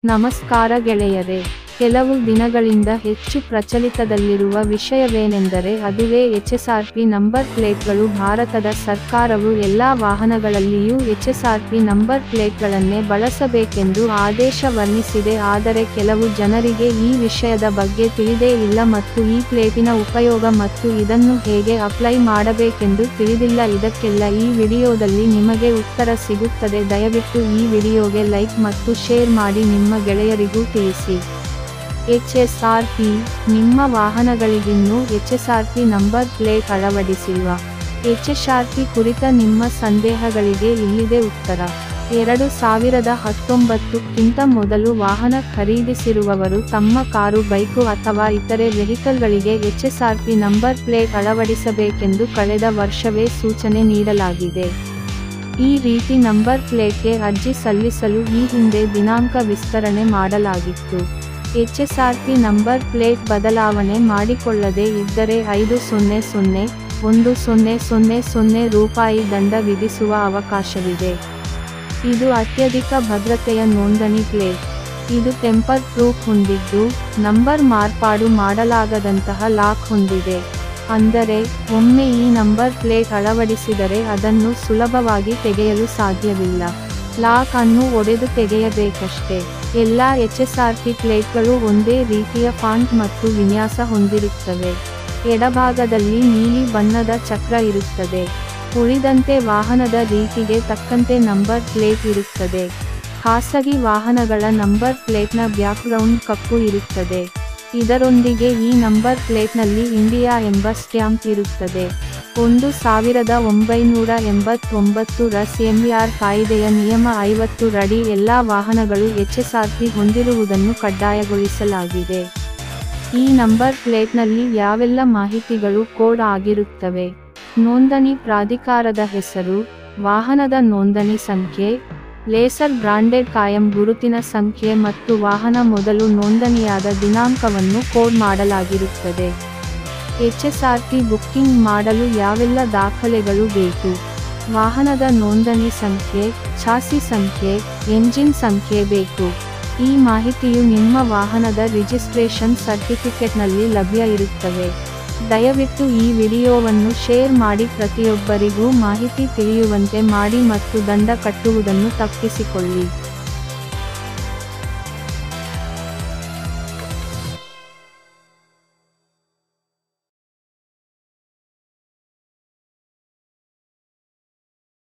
ನಮಸ್ಕಾರ ಗೆಳೆಯರೇ, ಕೆಲವು ದಿನಗಳಿಂದ ಹೆಚ್ಚು ಪ್ರಚಲಿತದಲ್ಲಿರುವ ವಿಷಯವೇನೆಂದರೆ ಅದುವೇ HSRP ನಂಬರ್ ಪ್ಲೇಟ್ಗಳು. ಭಾರತದ ಸರ್ಕಾರವು ಎಲ್ಲಾ ವಾಹನಗಳಲ್ಲಿಯೂ HSRP ನಂಬರ್ ಪ್ಲೇಟ್ಗಳನ್ನೇ ಬಳಸಬೇಕೆಂದು ಆದೇಶ ಹೊರಡಿಸಿದೆ. ಆದರೆ ಕೆಲವು ಜನರಿಗೆ ಈ ವಿಷಯದ ಬಗ್ಗೆ ತಿಳಿದೇ ಇಲ್ಲ ಮತ್ತು ಈ ಪ್ಲೇಟಿನ ಉಪಯೋಗ ಮತ್ತು ಇದನ್ನು ಹೇಗೆ ಅಪ್ಲೈ ಮಾಡಬೇಕೆಂದು ತಿಳಿದಿಲ್ಲ. ಇದಕ್ಕೆಲ್ಲ ಈ ವಿಡಿಯೋದಲ್ಲಿ ನಿಮಗೆ ಉತ್ತರ ಸಿಗುತ್ತದೆ. ದಯವಿಟ್ಟು ಈ ವಿಡಿಯೋಗೆ ಲೈಕ್ ಮತ್ತು ಶೇರ್ ಮಾಡಿ, ನಿಮ್ಮ ಗೆಳೆಯರಿಗೂ ತಿಳಿಸಿ. HSRP ನಿಮ್ಮ ವಾಹನಗಳಿಗಿನ್ನೂ HSRP ನಂಬರ್ ಪ್ಲೇಟ್ ಅಳವಡಿಸಿಲ್ವಾ? HSRP ಕುರಿತ ನಿಮ್ಮ ಸಂದೇಹಗಳಿಗೆ ಇಲ್ಲಿದೆ ಉತ್ತರ. 2019 ಕ್ಕಿಂತ ಮೊದಲು ವಾಹನ ಖರೀದಿಸಿರುವವರು ತಮ್ಮ ಕಾರು, ಬೈಕು ಅಥವಾ ಇತರೆ ವೆಹಿಕಲ್ಗಳಿಗೆ HSRP ನಂಬರ್ ಪ್ಲೇಟ್ ಅಳವಡಿಸಬೇಕೆಂದು ಕಳೆದ ವರ್ಷವೇ ಸೂಚನೆ ನೀಡಲಾಗಿದೆ. ಈ ರೀತಿ ನಂಬರ್ ಪ್ಲೇಟ್ಗೆ ಅರ್ಜಿ ಸಲ್ಲಿಸಲು ಈ ಹಿಂದೆ ದಿನಾಂಕ ವಿಸ್ತರಣೆ ಮಾಡಲಾಗಿತ್ತು. HSRP ನಂಬರ್ ಪ್ಲೇಟ್ ಬದಲಾವಣೆ ಮಾಡಿಕೊಳ್ಳದೇ ಇದ್ದರೆ ₹500,100,000 ದಂಡ ವಿಧಿಸುವ ಅವಕಾಶವಿದೆ. ಇದು ಅತ್ಯಧಿಕ ಭದ್ರತೆಯ ನೋಂದಣಿ ಪ್ಲೇಟ್. ಇದು ಟೆಂಪರ್ ಪ್ರೂಫ್ ಹೊಂದಿದ್ದು, ನಂಬರ್ ಮಾರ್ಪಾಡು ಮಾಡಲಾಗದಂತಹ ಲಾಕ್ ಹೊಂದಿದೆ. ಅಂದರೆ ಒಮ್ಮೆ ಈ ನಂಬರ್ ಪ್ಲೇಟ್ ಅಳವಡಿಸಿದರೆ ಅದನ್ನು ಸುಲಭವಾಗಿ ತೆಗೆಯಲು ಸಾಧ್ಯವಿಲ್ಲ. ಲಾಕ್ ಅನ್ನು ಒಡೆದು ತೆಗೆಯಬೇಕಷ್ಟೇ. ಎಲ್ಲಾ HSRP ಪ್ಲೇಟ್ಗಳು ಒಂದೇ ರೀತಿಯ ಫಾಂಟ್ ಮತ್ತು ವಿನ್ಯಾಸ ಹೊಂದಿರುತ್ತವೆ. ಎಡಭಾಗದಲ್ಲಿ ನೀಲಿ ಬಣ್ಣದ ಚಕ್ರ ಇರುತ್ತದೆ. ಉಳಿದಂತೆ ವಾಹನದ ರೀತಿಗೆ ತಕ್ಕಂತೆ ನಂಬರ್ ಪ್ಲೇಟ್ ಇರುತ್ತದೆ. ಖಾಸಗಿ ವಾಹನಗಳ ನಂಬರ್ ಪ್ಲೇಟ್ನ ಬ್ಯಾಕ್ಗ್ರೌಂಡ್ ಕಪ್ಪು ಇರುತ್ತದೆ. ಇದರೊಂದಿಗೆ ಈ ನಂಬರ್ ಪ್ಲೇಟ್ನಲ್ಲಿ ಇಂಡಿಯಾ ಎಂಬ ಸ್ಟ್ಯಾಂಪ್ ಇರುತ್ತದೆ. 1989 ರ CMVR ಕಾಯ್ದೆಯ ನಿಯಮ 50 ರಡಿ ಎಲ್ಲಾ ವಾಹನಗಳು HSRP ಹೊಂದಿರುವುದನ್ನು ಕಡ್ಡಾಯಗೊಳಿಸಲಾಗಿದೆ. ಈ ನಂಬರ್ ಪ್ಲೇಟ್ನಲ್ಲಿ ಯಾವೆಲ್ಲ ಮಾಹಿತಿಗಳು ಕೋಡ್ ಆಗಿರುತ್ತವೆ? ನೋಂದಣಿ ಪ್ರಾಧಿಕಾರದ ಹೆಸರು, ವಾಹನದ ನೋಂದಣಿ ಸಂಖ್ಯೆ, ಲೇಸರ್ ಬ್ರಾಂಡೆಡ್ ಕಾಯಂ ಗುರುತಿನ ಸಂಖ್ಯೆ ಮತ್ತು ವಾಹನ ಮೊದಲು ನೋಂದಣಿಯಾದ ದಿನಾಂಕವನ್ನು ಕೋಡ್ ಮಾಡಲಾಗಿರುತ್ತದೆ. HSRP ಬುಕ್ಕಿಂಗ್ ಮಾಡಲು ಯಾವೆಲ್ಲ ದಾಖಲೆಗಳು ಬೇಕು? ವಾಹನದ ನೋಂದಣಿ ಸಂಖ್ಯೆ, ಚಾಸಿ ಸಂಖ್ಯೆ, ಎಂಜಿನ್ ಸಂಖ್ಯೆ ಬೇಕು. ಈ ಮಾಹಿತಿಯು ನಿಮ್ಮ ವಾಹನದ ರಿಜಿಸ್ಟ್ರೇಷನ್ ಸರ್ಟಿಫಿಕೇಟ್ನಲ್ಲಿ ಲಭ್ಯ ಇರುತ್ತವೆ. ದಯವಿಟ್ಟು ಈ ವಿಡಿಯೋವನ್ನು ಶೇರ್ ಮಾಡಿ, ಪ್ರತಿಯೊಬ್ಬರಿಗೂ ಮಾಹಿತಿ ತಿಳಿಯುವಂತೆ ಮಾಡಿ ಮತ್ತು ದಂಡ ಕಟ್ಟುವುದನ್ನು ತಪ್ಪಿಸಿಕೊಳ್ಳಿ.